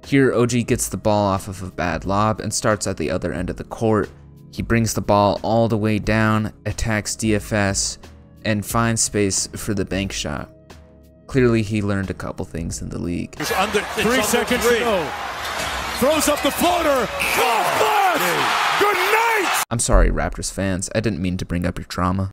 Here, OG gets the ball off of a bad lob and starts at the other end of the court. He brings the ball all the way down, attacks DFS, and finds space for the bank shot. Clearly, he learned a couple things in the league. It's under 3 seconds to go. Throws up the floater. Good night! I'm sorry, Raptors fans. I didn't mean to bring up your trauma.